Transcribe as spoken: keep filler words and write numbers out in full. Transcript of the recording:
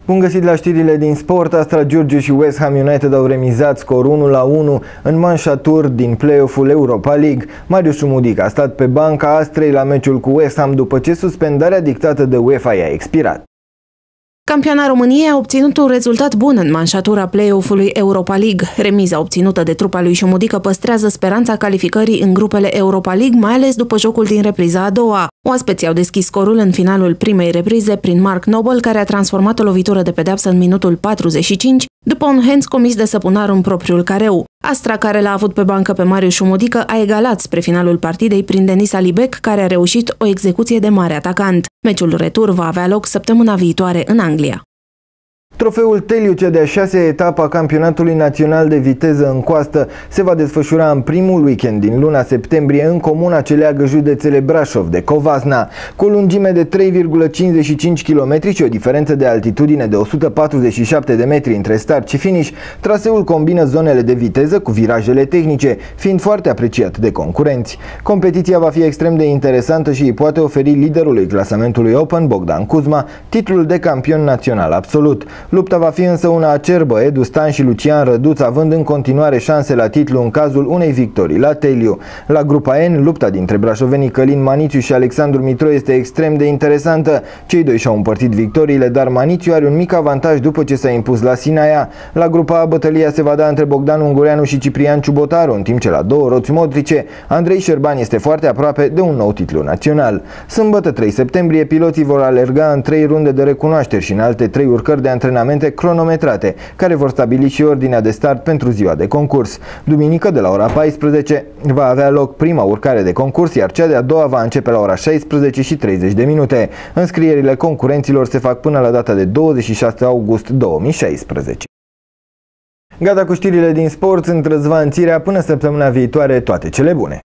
Bun găsit la știrile din sport. Astra Giurgiu și West Ham United au remizat scor unu la unu în manșa tur din play-off-ul Europa League. Marius Șumudic a stat pe banca Astrei la meciul cu West Ham după ce suspendarea dictată de UEFA i-a expirat. Campioana României a obținut un rezultat bun în manșatura play-off-ului Europa League. Remiza obținută de trupa lui Șumudică păstrează speranța calificării în grupele Europa League, mai ales după jocul din repriza a doua. Oaspeții au deschis scorul în finalul primei reprize prin Mark Noble, care a transformat o lovitură de pedeapsă în minutul patruzeci și cinci, după un hands comis de Săpunar în propriul careu. Astra, care l-a avut pe bancă pe Marius Șumudică, a egalat spre finalul partidei prin Denis Alibec, care a reușit o execuție de mare atacant. Meciul retur va avea loc săptămâna viitoare în Anglia. Trofeul Teliu, cea de-a șasea etapă a campionatului național de viteză în coastă, se va desfășura în primul weekend din luna septembrie în comuna ce leagă județele Brașov de Covasna. Cu o lungime de trei virgulă cincizeci și cinci kilometri și o diferență de altitudine de o sută patruzeci și șapte de metri între start și finish, traseul combină zonele de viteză cu virajele tehnice, fiind foarte apreciat de concurenți. Competiția va fi extrem de interesantă și îi poate oferi liderului clasamentului Open, Bogdan Cuzma, titlul de campion național absolut. Lupta va fi însă una acerbă, Edu Stan și Lucian Răduț având în continuare șanse la titlu în cazul unei victorii la Teliu. La grupa N, lupta dintre brașovenii Călin Manițiu și Alexandru Mitro este extrem de interesantă. Cei doi și-au împărțit victoriile, dar Manițiu are un mic avantaj după ce s-a impus la Sinaia. La grupa A, bătălia se va da între Bogdan Ungureanu și Ciprian Ciubotaru, în timp ce la două roți motrice, Andrei Șerban este foarte aproape de un nou titlu național. Sâmbătă trei septembrie, piloții vor alerga în trei runde de recunoașteri și în alte trei urcări de antrenament cronometrate, care vor stabili și ordinea de start pentru ziua de concurs. Duminică, de la ora paisprezece, va avea loc prima urcare de concurs, iar cea de-a doua va începe la ora șaisprezece și treizeci de minute. Înscrierile concurenților se fac până la data de douăzeci și șase august două mii șaisprezece. Gata cu știrile din sport, sunt Răzvan Țirea, până săptămâna viitoare, toate cele bune!